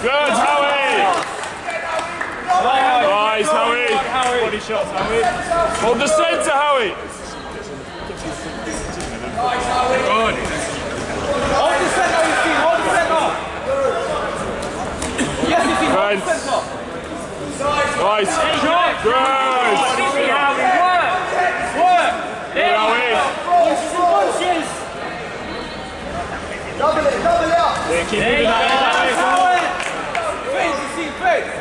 Good, Howie! Nice, Howie! Body shots, Howie. Hold the centre, Howie! Good. Hold the centre, Yaseen, hold the centre! Yes, Yaseen, hold the centre! Nice! Good! Howie, work! Work! Good, Howie! Punches! Double it up! Yeah, keep moving that way. Face, Yaseen, face!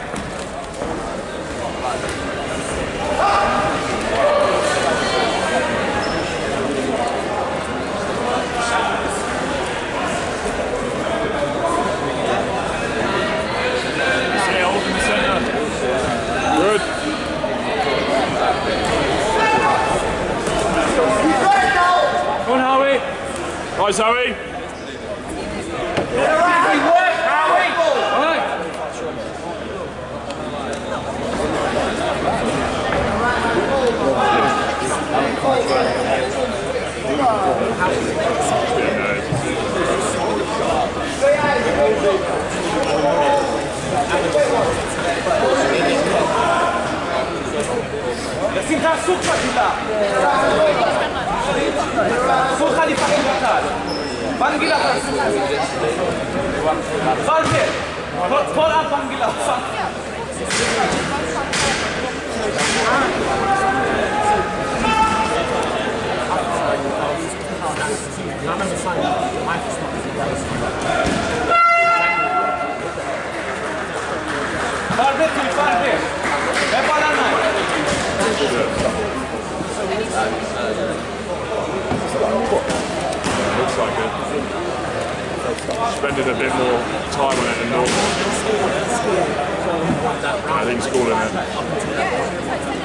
Good. Go on, Howie. Nice, Howie. Work, Howie. Right. Yaseen, تعال سوق كذا. سوق خلي فاكر كذا. بانجيلا. صالح. فول أب بانجيلا. Farbet, farbet. Looks like it. Spending a bit more time on it than normal. I think he's calling it.